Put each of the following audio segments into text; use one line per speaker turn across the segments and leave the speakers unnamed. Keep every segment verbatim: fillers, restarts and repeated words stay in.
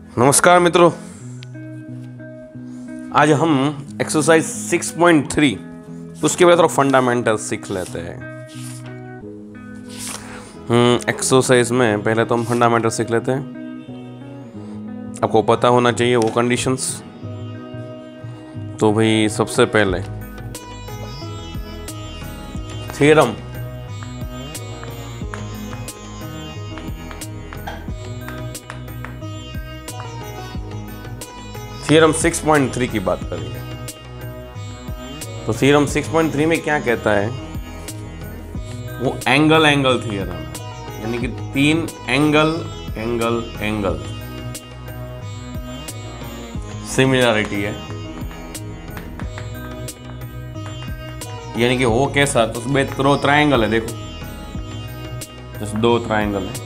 नमस्कार मित्रों, आज हम एक्सरसाइज सिक्स पॉइंट थ्री उसके बाद थोड़ा फंडामेंटल सीख लेते हैं। हम्म एक्सरसाइज में पहले तो हम फंडामेंटल सीख लेते हैं। आपको पता होना चाहिए वो कंडीशंस। तो भाई सबसे पहले theorem theorem six point three की बात करेंगे। तो थ्योरम सिक्स पॉइंट थ्री में क्या कहता है, वो एंगल एंगल थ्योरम है, यानी कि तीन एंगल एंगल एंगल सिमिलरिटी है। यानी कि वो कैसा, तो उसमें दो ट्रायंगल है, देखो जैसे दो ट्रायंगल है।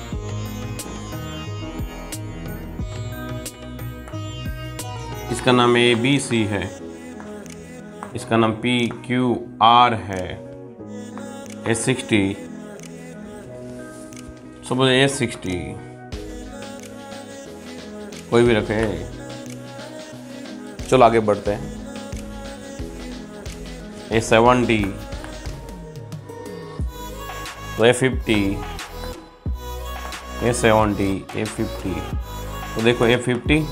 इसका नाम ए बी सी है, इसका नाम पी क्यू आर है, A sixty, suppose A sixty कोई भी रखे। चलो आगे बढ़ते हैं। ए सेवेंटी, तो A fifty, A seventy, A fifty. तो देखो ए फिफ्टी,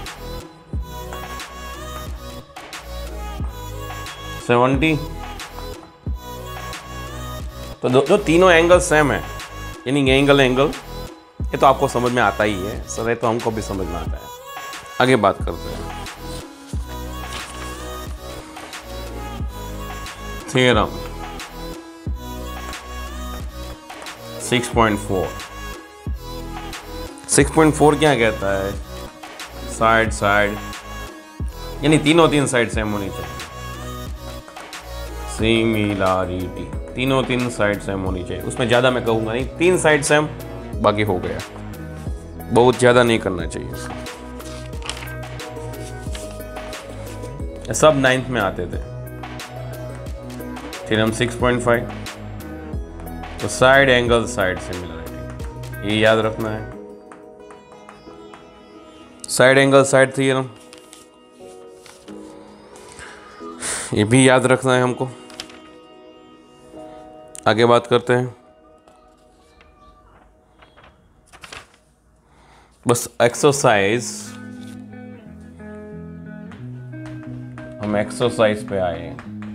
सेवेंटी, तो दो, जो तीनों एंगल सेम है, यानी एंगल एंगल, ये तो आपको समझ में आता ही है सर, ये तो हमको भी समझ में आता है। आगे बात करते हैं। Theorem six point four six point four क्या कहता है, साइड साइड, यानी तीनों तीन साइड सेम होनी चाहिए। सिमिलरिटी, तीनों तीन साइड सेम होनी चाहिए। उसमें ज़्यादा मैं कहूँगा नहीं, तीन साइड सेम, बाकी हो गया। बहुत ज़्यादा नहीं करना चाहिए। सब नाइन्थ में आते थे। थ्योरम सिक्स पॉइंट फाइव, तो साइड एंगल साइड सिमिलरिटी, ये याद रखना है। साइड एंगल साइड थ्योरम, ये भी याद रखना है हमको। आगे बात करते हैं। बस एक्सरसाइज, हम एक्सरसाइज पे आए,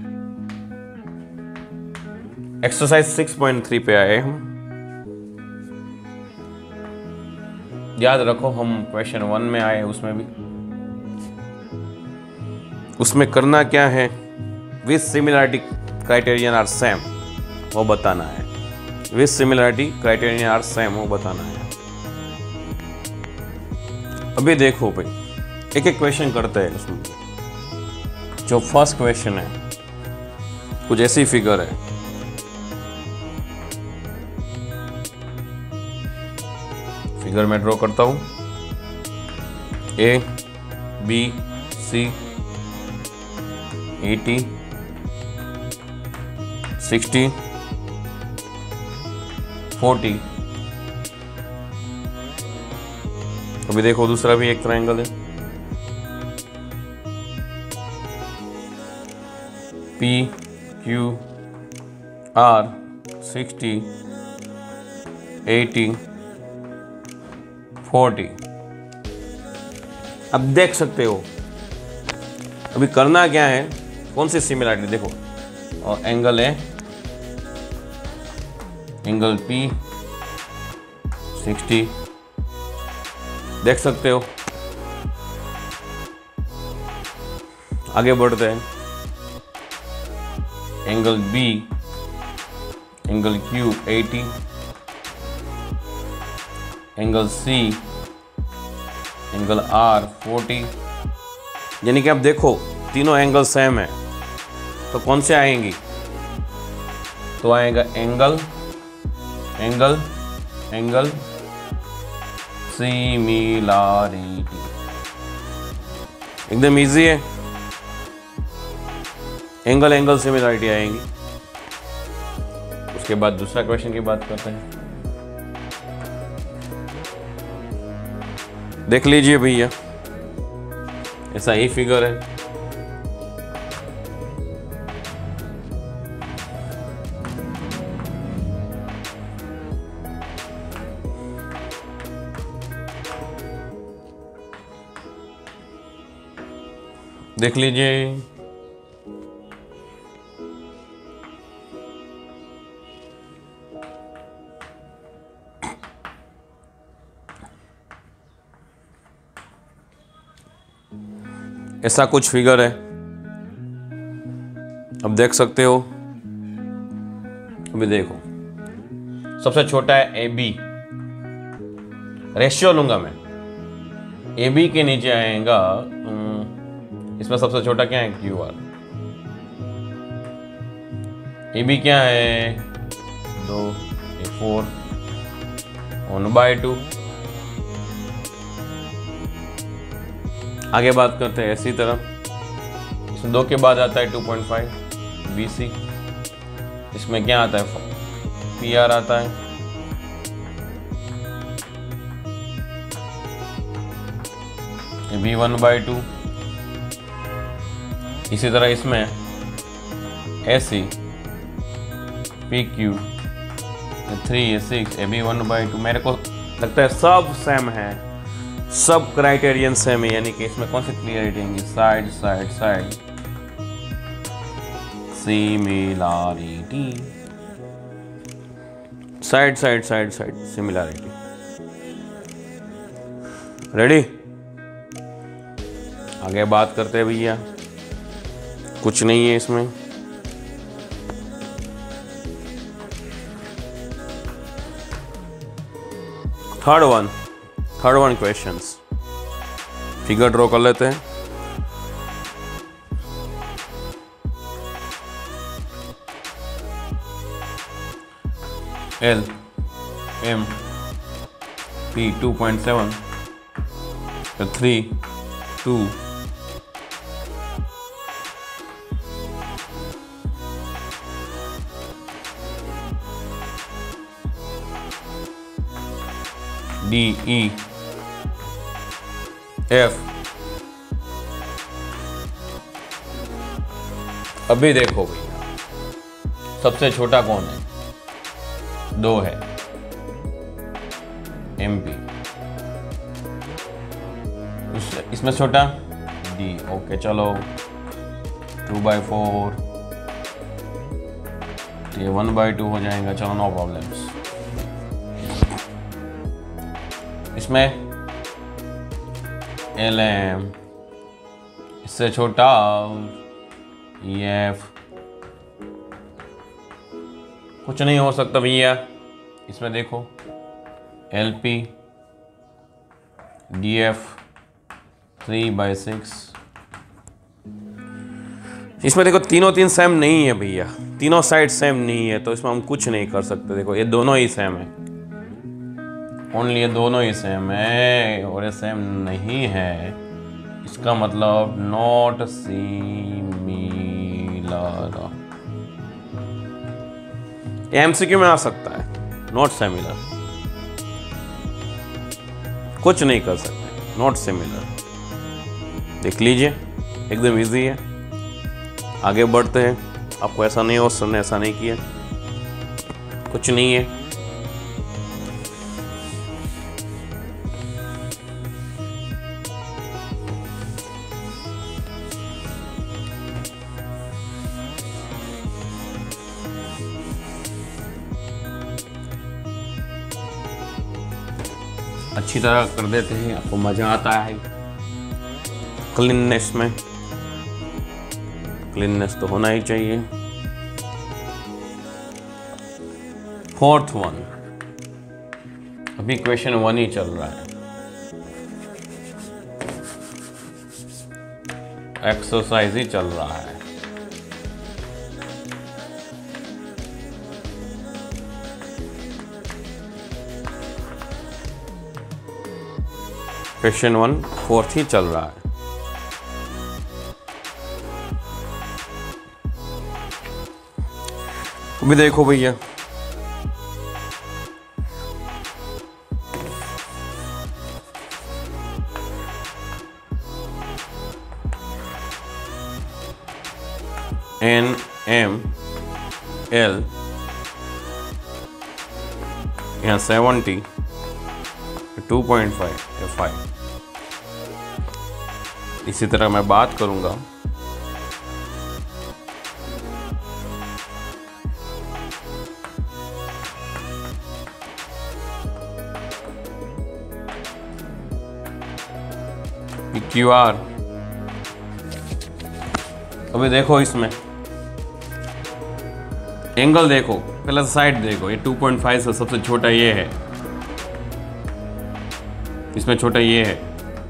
एक्सरसाइज सिक्स पॉइंट थ्री पे आए हम। याद रखो हम क्वेश्चन वन में आए, उसमें भी उसमें करना क्या है, which similarity criterion are same, वो बताना है। Which similarity criterion are same, वो बताना है। अभी देखो भाई, एक एक क्वेश्चन करते हैं उसमें। जो फर्स्ट क्वेश्चन है, कुछ ऐसी फिगर है, फिगर में ड्रॉ करता हूं। A B C, eighty, sixty, forty. अभी देखो दूसरा भी एक ट्रायंगल है, P Q R, sixty, eighty, forty. अब देख सकते हो, अभी करना क्या है, कौन सी सिमिलरिटी देखो, और एंगल है, एंगल पी सिक्सटी, देख सकते हो। आगे बढ़ते हैं। Angle B, angle Q eighty, angle C, angle R forty. यानी कि अब देखो तीनों एंगल सेम है, तो कौन से आएंगी, तो आएगा एंगल एंगल एंगल सिमिलरिटी। एकदम इजी है, एंगल एंगल सिमिलरिटी आएंगी। उसके बाद दूसरा क्वेश्चन की बात करते हैं। देख लीजिए भैया, ऐसा ही फिगर है। देख लीजिए, ऐसा कुछ फिगर है। अब देख सकते हो, अभी देखो, सबसे छोटा है ए बी, रेशियो लूंगा मैं, ए बी के नीचे आएगा, इसमें सबसे छोटा क्या है, क्यू आर। ए बी क्या है, दो, A four, one by two. आगे बात करते हैं इसी तरह, इसमें दो के बाद आता है two point five B C, इसमें क्या आता है, पी आर आता है, A B one by two. इसी तरह इसमें A C, P Q, three, A six, A B one by two. मेरे को लगता है सब सेम है, सब क्राइटेरियन सेम है, यानी कि इसमें कौन सी क्लियरिटी होंगी, side side side similarity, side side side side similarity. Ready, आगे बात करते हैं भैया, कुछ नहीं है इसमें। Third one, third one questions, figure draw कर लेते हैं। L M P two point seven, three two, D E F. अभी देखो भैया, सबसे छोटा कौन है, दो है, एम पी। इसमें छोटा डी, ओके चलो, टू बाई फोर, ये वन बाई टू हो जाएगा, चलो नो प्रॉब्लम्स। इसमें एल एम, इससे छोटा ई एफ, कुछ नहीं हो सकता भैया। इसमें देखो L P, D F, three by six. इसमें देखो तीनों तीन सेम नहीं है भैया, तीनों साइड सेम नहीं है, तो इसमें हम कुछ नहीं कर सकते। देखो ये दोनों ही सेम है, ओनली ये दोनों ही सेम है, और ये सेम नहीं है, इसका मतलब नॉट सिमिलर। एमसीक्यू में आ सकता है, नॉट सिमिलर, कुछ नहीं कर सकते, नॉट सिमिलर। देख लीजिए, एकदम इजी है। आगे बढ़ते हैं, आपको ऐसा नहीं हो, सर ने ऐसा नहीं किया, कुछ नहीं है। अच्छी तरह कर देते हैं, आपको मजा आता है। क्लीननेस में, क्लीननेस तो होना ही चाहिए। फोर्थ वन, अभी क्वेश्चन वन ही चल रहा है, एक्सरसाइज ही चल रहा है। क्वेश्चन वन फोर्थ ही चल रहा है। अभी देखो भैया, एन एम एल, यहाँ seventy, two point five F I. इसी तरह मैं बात करूंगा क्यू आर। अभी देखो इसमें एंगल देखो, पहले साइड देखो, ये टू पॉइंट फाइव से सबसे छोटा ये है, इसमें छोटा ये है।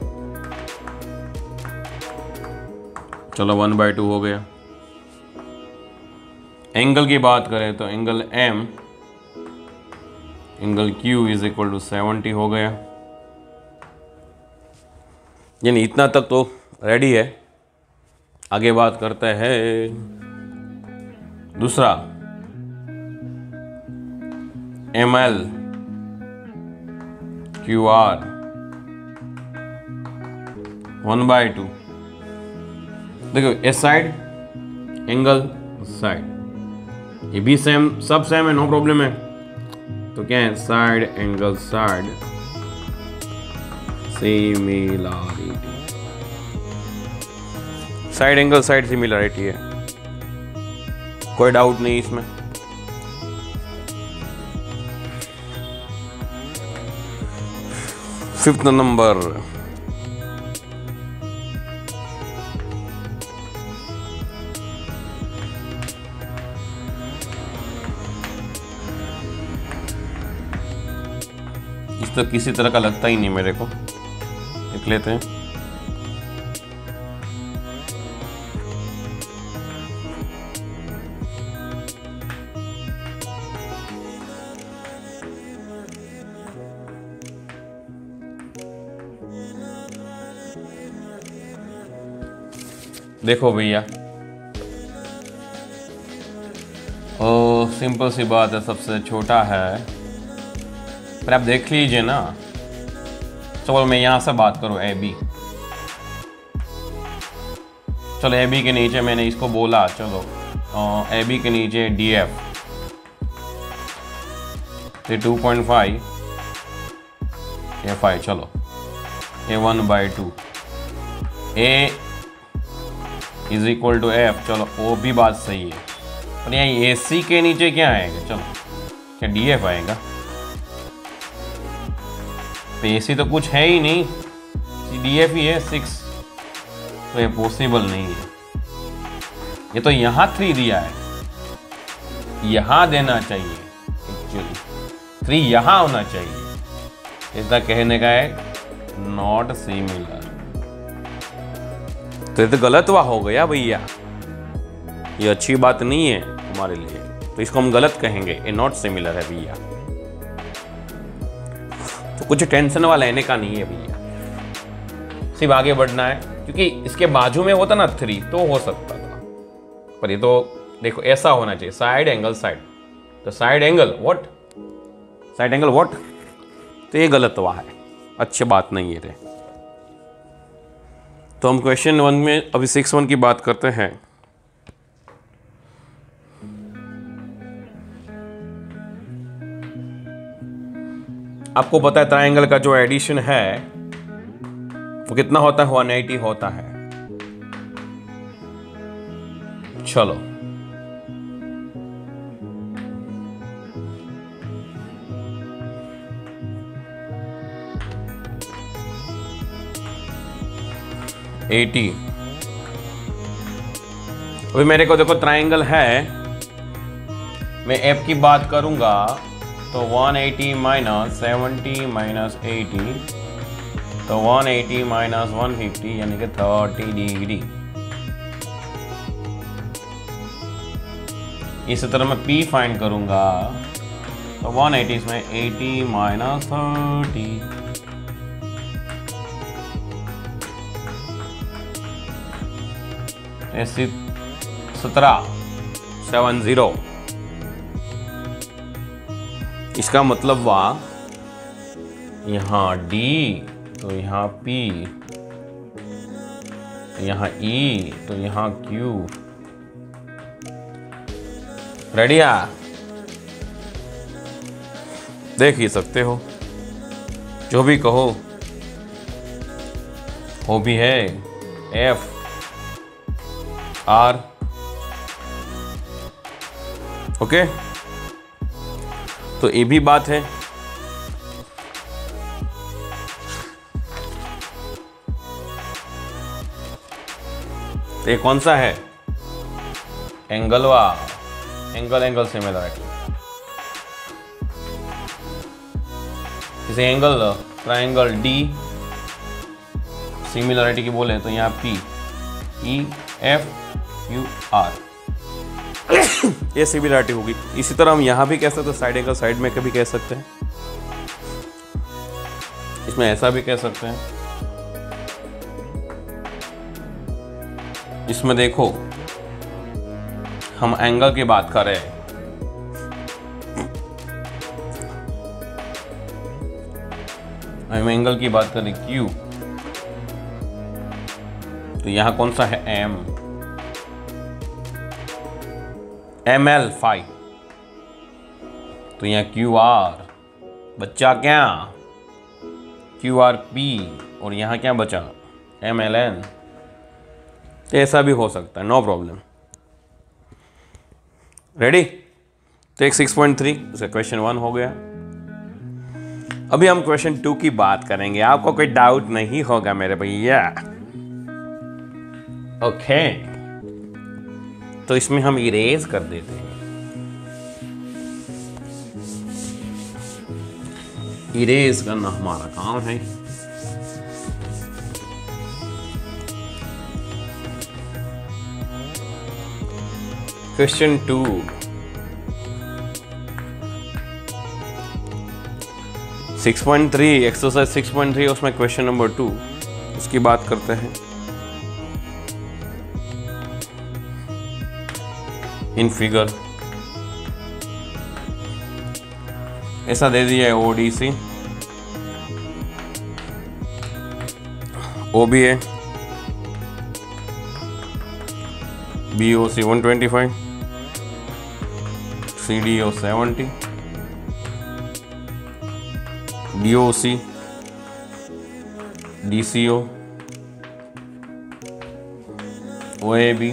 चलो वन बाई टू हो गया। एंगल की बात करें तो angle M, angle Q is equal to seventy हो गया। यानी इतना तक तो रेडी है। आगे बात करते हैं दूसरा, M L Q R one by two. देखो ये साइड एंगल साइड, ये भी सेम, सब सेम है, नो प्रॉब्लम है। तो क्या है, side angle side similarity, side angle side similarity है, कोई डाउट नहीं इसमें। फिफ्थ नंबर, इस तो किसी तरह का लगता ही नहीं मेरे को, लिख लेते हैं। देखो भैया, ओ सिंपल सी बात है, सबसे छोटा है, पर आप देख लीजिए ना। चलो मैं यहां से बात करूं, ए बी। चलो ए बी के नीचे मैंने इसको बोला, चलो ए बी के नीचे डी एफ, ये two point five F I. चलो A one by two, A is equal to F. चलो वो भी बात सही है, पर यहाँ ए सी के नीचे क्या आएगा, चलो क्या डी एफ आएगा। तो ए सी तो कुछ है ही नहीं, डी एफ ही है सिक्स, तो ये पॉसिबल नहीं है। ये तो यहाँ थ्री दिया है, यहाँ देना चाहिए, एक्चुअली थ्री यहाँ होना चाहिए। इसका कहने का है नॉट सिमिलर, तो ये तो गलत हुआ हो गया भैया, ये अच्छी बात नहीं है हमारे लिए, तो इसको हम गलत कहेंगे, ये नॉट सिमिलर है भैया। तो कुछ टेंशन वाला लेने का नहीं है भैया, सिर्फ आगे बढ़ना है, क्योंकि इसके बाजू में होता ना थ्री तो हो सकता था, पर ये तो देखो ऐसा होना चाहिए, साइड एंगल साइड। तो side angle what, side angle what, तो ये गलत हुआ है, अच्छी बात नहीं है रे। तो हम क्वेश्चन वन में अभी सिक्स वन की बात करते हैं। आपको पता है ट्रायंगल का जो एडिशन है वो कितना होता है, वन एटी होता है। चलो एटी, अभी मेरे को देखो ट्रायंगल है, मैं एफ की बात करूंगा तो one eighty minus seventy minus eighty, तो one eighty minus one fifty यानी कि थर्टी डिग्री। इसी तरह मैं P फाइंड करूंगा तो वन एटी इसमें एटी माइनस थर्टी, ऐसी सत्रह सेवन जीरो। इसका मतलब हुआ यहाँ D तो यहाँ P, यहाँ E तो यहाँ Q, रेडी आ देख ही सकते हो, जो भी कहो वो भी है एफ आर। ओके, तो ये भी बात है। ये कौन सा है? एंगल वा एंगल एंगल सिमिलरिटी। जैसे एंगल ट्रायंगल डी सिमिलरिटी की बोले तो यहाँ P E F U R ये सिमिलरिटी होगी। इसी तरह हम यहाँ भी कह सकते हैं, साइड एंगल साइड में कभी कह सकते हैं, इसमें ऐसा भी कह सकते हैं। इसमें देखो हम एंगल की बात कर रहे हैं, हम एंगल की बात करें Q, तो यहां कौन सा है M, एम एल फाइव, तो यहाँ क्यू आर बच्चा क्या क्यू आर पी, और यहाँ क्या बचा एम एल एन। ऐसा भी हो सकता है, नो प्रॉब्लम। रेडी? तो एक सिक्स पॉइंट थ्री उसका क्वेश्चन वन हो गया। अभी हम क्वेश्चन टू की बात करेंगे। आपको कोई डाउट नहीं होगा मेरे भैया? ओके, तो इसमें हम इरेज कर देते हैं। इरेज करना हमारा काम है। Question two, six point three exercise six point three, उसमें क्वेश्चन नंबर टू, उसकी बात करते हैं। इन फिगर ऐसा दे दिया है ODC, OBA, BOC one twenty five, CDO seventy, DOC, DCO, OAB,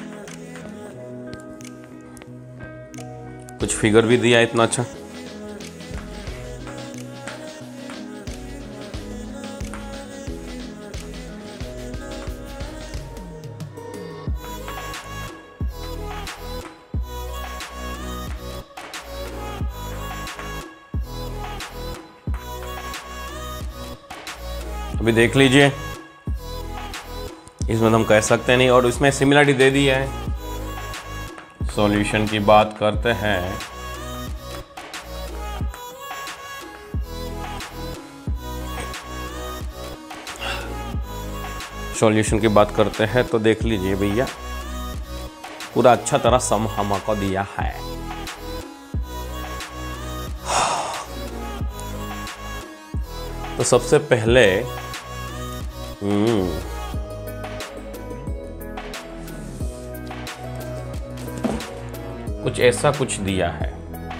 कुछ फिगर भी दिया इतना अच्छा। अभी देख लीजिए, इसमें हम कह सकते नहीं, और इसमें सिमिलरिटी दे दी है। सॉल्यूशन की बात करते हैं। सॉल्यूशन की बात करते हैं तो देख लीजिए भैया, पूरा अच्छा तरह सम हमको दिया है। तो सबसे पहले हम्म कुछ ऐसा कुछ दिया है।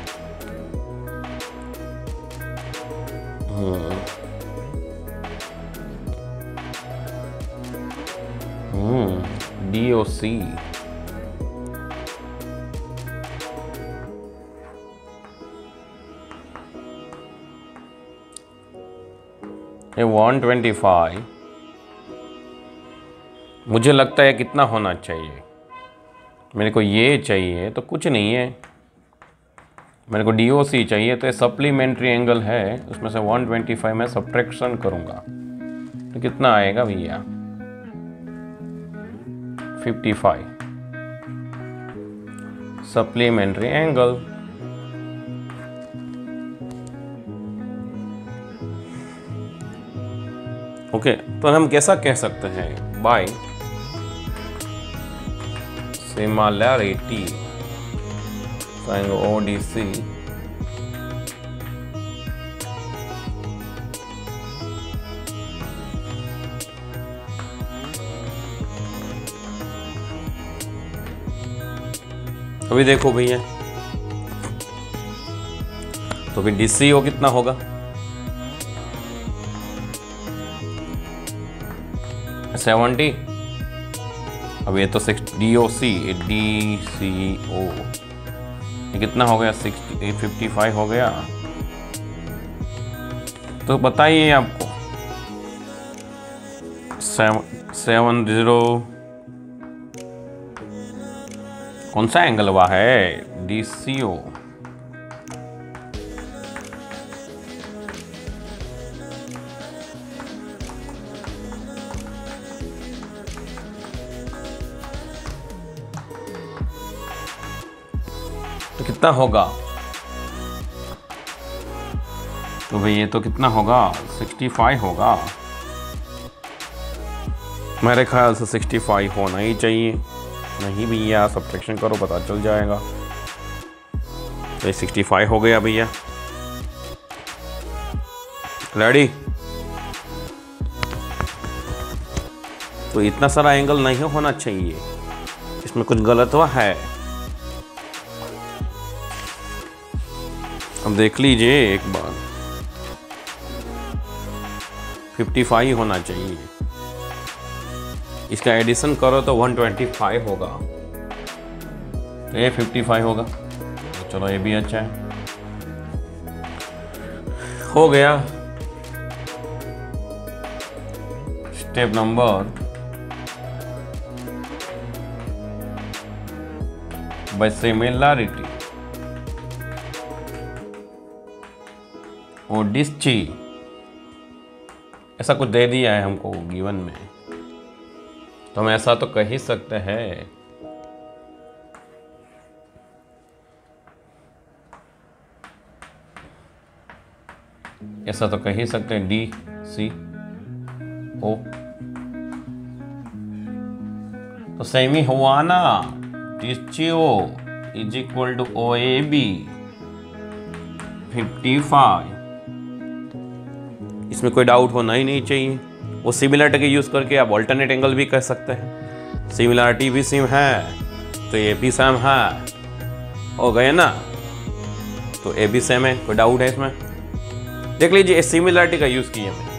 हम्म हम्म डीओसी, ये वन ट्वेंटी फाइव, मुझे लगता है कितना होना चाहिए, मेरे को ये चाहिए तो कुछ नहीं है, मेरे को डीओसी चाहिए, तो ये सप्लीमेंट्री एंगल है, उसमें से वन ट्वेंटी फाइव मैं सब्ट्रैक्शन करूंगा तो कितना आएगा भैया, fifty five supplementary angle. Okay, तो हम कैसा कह सकते हैं, बाय सिमिलरिटी साइन ओडीसी अभी देखो भैया, तो फिर डी सी ओ कितना होगा? सेवेंटी। अब ये तो six D O C D C O ये कितना हो गया? सिक्सटी फिफ्टी फाइव हो गया। तो बताइए आपको सेवन सेवन जीरो कौन सा एंगल हुआ है? D C O. तो कितना होगा? तो भाई ये तो कितना होगा? सिक्सटी फाइव होगा मेरे ख्याल से। सिक्सटी फाइव होना ही चाहिए। नहीं भैया, सब्ट्रैक्शन करो पता चल जाएगा। तो ये सिक्सटी फाइव हो गया भैया। रेडी? तो इतना सारा एंगल नहीं होना चाहिए, इसमें कुछ गलत हुआ है। अब देख लीजिए एक बार, फिफ्टी फाइव होना चाहिए। इसका एडिशन करो तो वन ट्वेंटी फाइव होगा। तो ये फिफ्टी फाइव होगा। तो चलो ये भी अच्छा है, हो गया। स्टेप नंबर बाय सिमिलरिटी और डिस्ची, ऐसा कुछ दे दिया है हमको गिवन में, तो हम ऐसा तो कह ही सकते हैं। ऐसा तो कह ही सकते हैं डी सी ओ। तो सेम ही हुआ ना, D O is equal to O A B fifty five. इसमें कोई डाउट होना ही नहीं चाहिए। वो सिमिलरिटी के यूज करके आप ऑल्टरनेट एंगल भी कह सकते हैं। सिमिलरिटी भी सेम है तो ये भी सेम है, हो गए ना। तो ए भी सेम है, कोई डाउट है इसमें? देख लीजिए, सिमिलरिटी का यूज किया मैंने।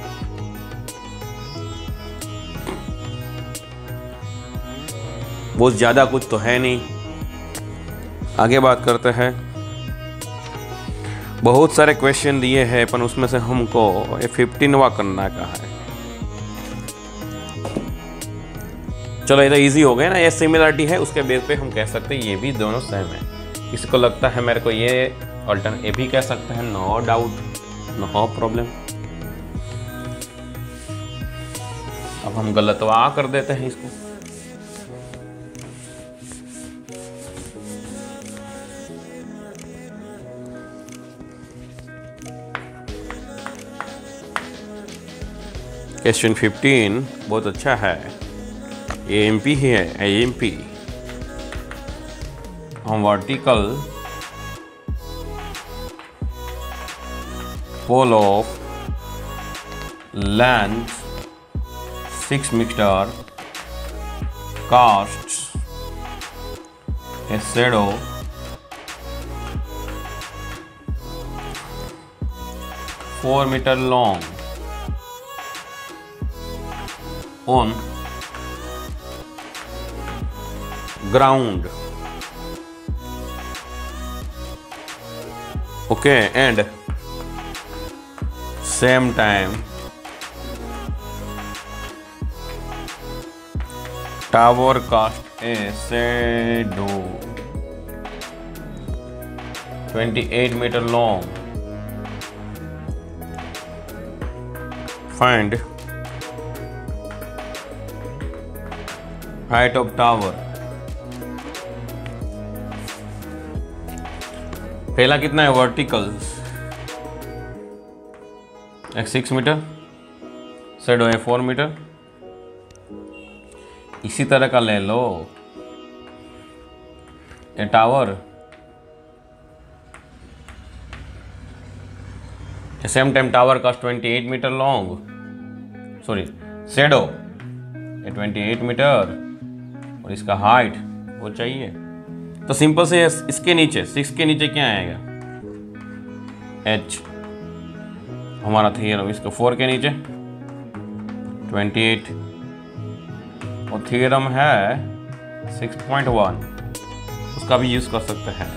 बहुत ज्यादा कुछ तो है नहीं। आगे बात करते हैं। बहुत सारे क्वेश्चन दिए हैं, पर उसमें से हमको ये फिफ्टीनवा करना का है। चलो ये तो इजी हो गया ना, ये सिमिलरिटी है, उसके बेस पे हम कह सकते हैं ये भी दोनों सेम है। किसी को लगता है मेरे को ये ऑल्टरनेट ये भी कह सकते हैं, नो डाउट, नो प्रॉब्लम। अब हम गलतवा कर देते हैं इसको। क्वेश्चन फिफ्टीन बहुत अच्छा है। ए एम पी है, ए एम पी हम vertical pole of length six metre cast a shadow four metre long on ground, okay, and same time tower cast a shadow twenty-eight meter long. Find height of tower। पहला कितना है? Vertical एक six metre, shadow है four metre. इसी तरह का ले लो ये टावर, सेम टाइम टावर का twenty eight metre long, sorry shadow ये ट्वेंटी एट मीटर और इसका हाइट वो चाहिए। तो सिंपल से इसके नीचे सिक्स के नीचे क्या आएगा? एच हमारा थ्योरम, इसका फोर के नीचे ट्वेंटी एट, और थ्योरम है सिक्स पॉइंट वन, उसका भी यूज कर सकते हैं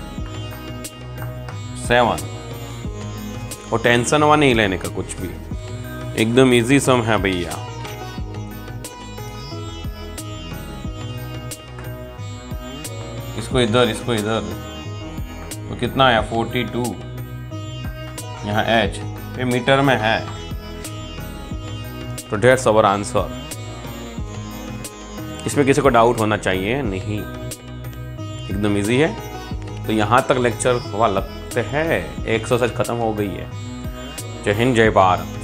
सेवन। और टेंशन वन नहीं लेने का कुछ भी, एकदम इजी सम है भैया। इसको इधर, इसको इधर, तो कितना आया फोर्टी टू। यहाँ एच ये मीटर में है, तो दैट्स आवर आंसर। इसमें किसी को डाउट होना चाहिए नहीं, एकदम इजी है। तो यहाँ तक लेक्चर हुआ लगते हैं, एक्सरसाइज खत्म हो गई है। जय हिंद, जय भारत।